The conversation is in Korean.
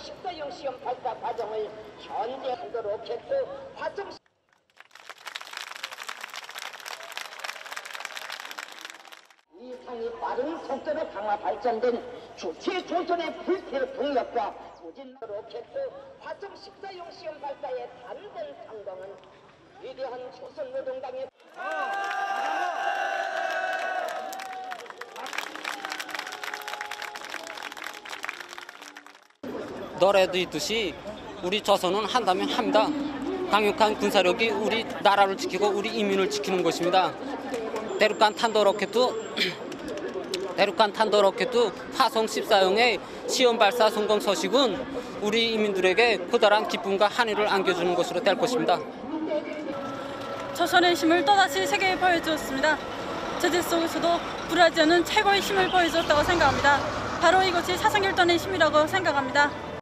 14형 시험 발사 과정을 현재 한도 로켓 화성 이상이 빠른 속도로 강화 발전된 최조선의 불태 동력과 무진 로켓 화성 14형 시험 발사의 단번 성공은 위대한 조선노동당의 노래도 있듯이 우리 조선은 한다면 합니다. 강력한 군사력이 우리 나라를 지키고 우리 인민을 지키는 것입니다. 대륙간 탄도 로켓도 화성 14형의 시험 발사 성공 소식은 우리 인민들에게 커다란 기쁨과 한의를 안겨주는 것으로 될 것입니다. 조선의 힘을 또다시 세계에 보여주었습니다. 제재 속에서도 불하지 않은 최고의 힘을 보여주었다고 생각합니다. 바로 이것이 사상결단의 힘이라고 생각합니다.